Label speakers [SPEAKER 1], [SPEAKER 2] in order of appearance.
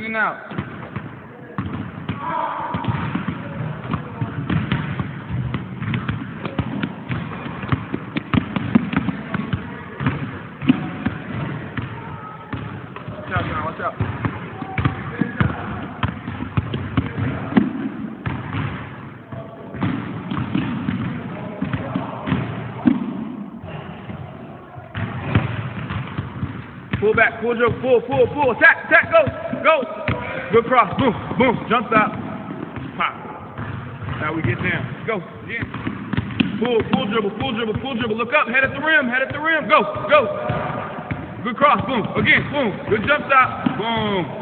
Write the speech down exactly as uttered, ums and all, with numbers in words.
[SPEAKER 1] and out. Watch out, John, watch out. Pull back, pull, Joe, pull, pull, pull, attack, attack, go, go. Good cross, boom, boom, jump stop, pop. Now we get down, go, again. Pull, pull dribble, pull dribble, pull dribble, look up, head at the rim, head at the rim, go, go. Good cross, boom, again, boom, good jump stop, boom.